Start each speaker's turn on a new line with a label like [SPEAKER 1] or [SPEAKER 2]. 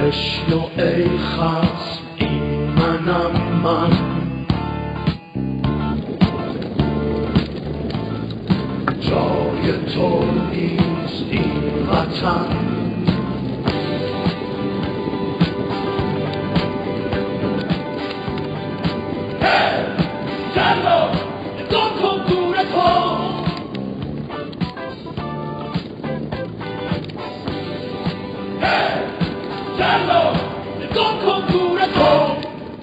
[SPEAKER 1] بشنو ای خصم این منم من، جای تو نیست این وطن.